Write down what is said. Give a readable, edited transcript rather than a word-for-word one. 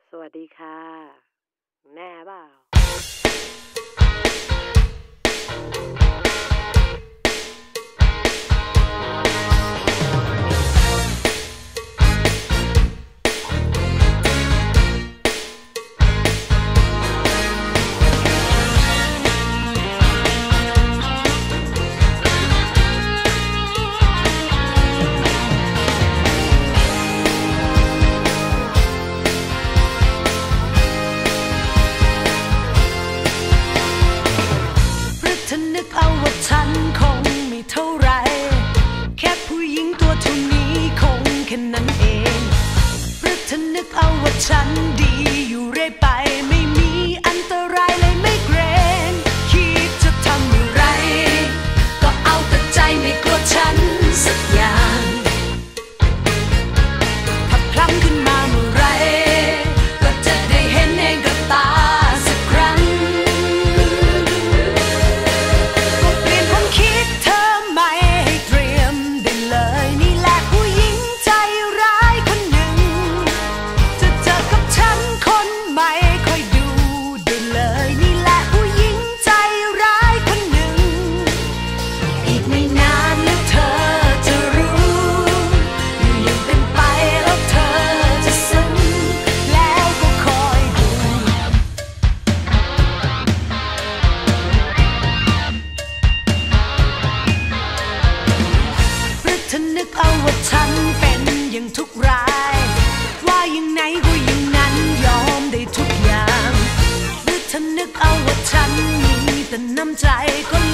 สวัสดีค่ะแน่เปล่านึกเอาว่าฉันคงไม่เท่าไรแค่ผู้หญิงตัวเท่านี้คงแค่นั้นเองหรือเธอนึกเอาว่าฉันดีอยู่เรื่อยไปไม่มีอันตรายเลยไม่เกรงคิดจะทำอะไรก็เอาแต่ใจไม่กลัวฉันสักอย่างถ้าพลั้งขึ้นมาเมื่อไรก็จะได้เห็นเองกับตาสักครั้งนึกเอาว่าฉันเป็นอย่างทุกรายว่าอย่างไหนก็อย่างนั้นยอมได้ทุกอย่างหรือเธอนึกเอาว่าฉันมีแต่น้ำใจก็